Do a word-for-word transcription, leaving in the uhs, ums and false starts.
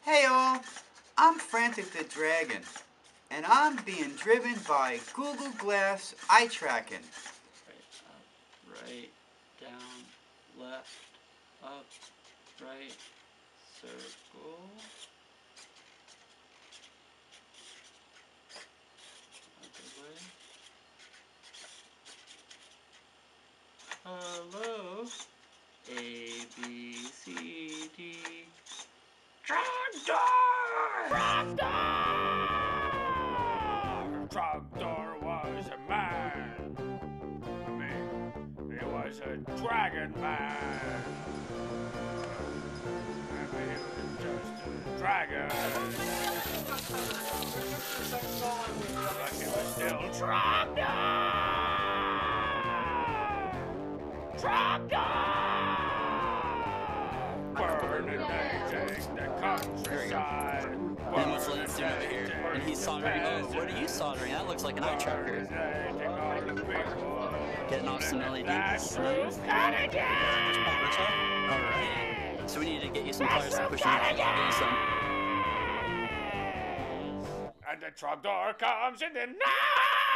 Hey all, I'm Frantic the Dragon, and I'm being driven by Google Glass eye tracking. Right, up, right, down, left, up, right, circle. Other way. Hello. A, B, C, D. Trogdor! Trogdor! Trogdor was a man. I mean, he was a dragon man. I mean, he was just a dragon. But he was still Trogdor! Trogdor! Burning the countryside. And what's Lance doing over here? And he's soldering. Oh, what are you soldering? That looks like an eye tracker. Getting off some L E Ds. Alright. So we need to get you some pliers to push in. Get you some. And the Trogdor comes in the night!